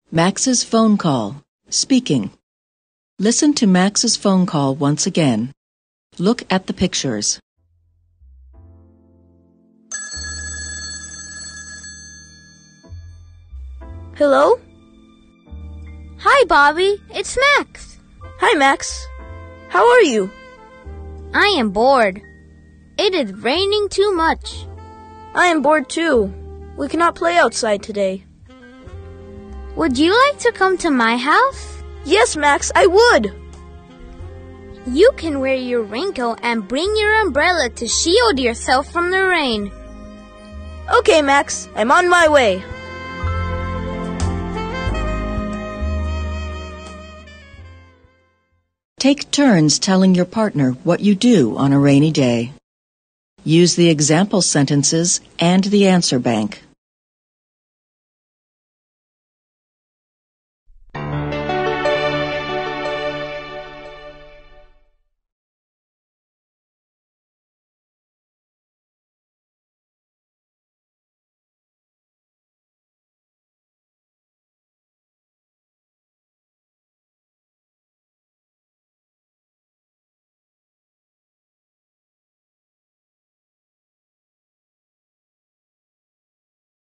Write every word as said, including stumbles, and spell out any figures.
Max's phone call. Speaking. Listen to Max's phone call once again. Look at the pictures. Hello? Hi, Bobby. It's Max. Hi, Max. How are you? I am bored. It is raining too much. I am bored too. We cannot play outside today. Would you like to come to my house? Yes, Max, I would. You can wear your raincoat and bring your umbrella to shield yourself from the rain. Okay, Max, I'm on my way. Take turns telling your partner what you do on a rainy day. Use the example sentences and the answer bank.